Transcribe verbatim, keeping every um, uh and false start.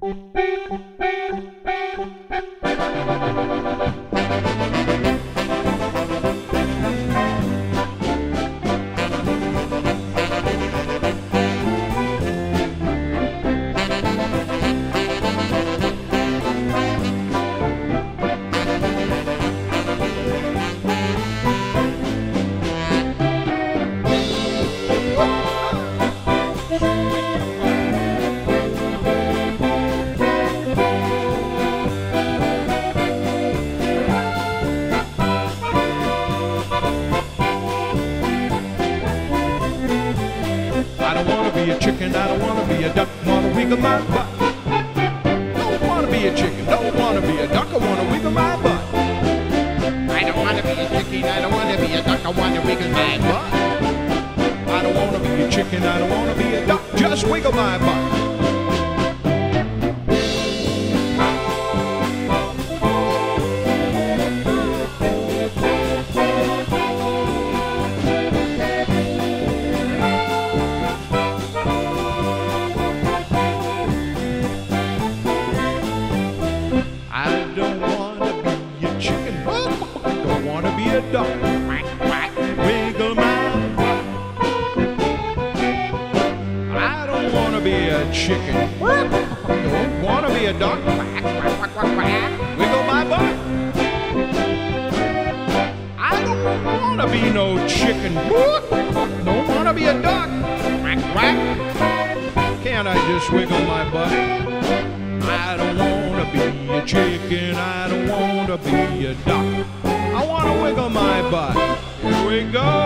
I don't wanna be a chicken, I don't wanna be a duck, wanna wiggle my butt. Don't wanna be a chicken, don't wanna be a duck, I wanna wiggle my butt. I don't want to be a chicken, I don't want to be a duck, I want to wiggle my butt. I don't wanna be a chicken, I don't wanna be a duck, just wiggle my butt. I don't wanna be a chicken, don't wanna be a duck. Quack, quack. Wiggle my butt. I don't wanna be a chicken, don't wanna be a duck. Quack, quack, quack, quack, quack. Wiggle my butt. I don't wanna be no chicken, don't wanna be a duck. Quack, quack. Can't I just wiggle my butt? I don't wanna be a chicken, I don't wanna be a duck. I wanna wiggle my butt. Here we go.